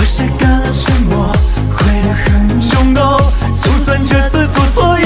下个沉默，会得很凶哦。就算这次做错。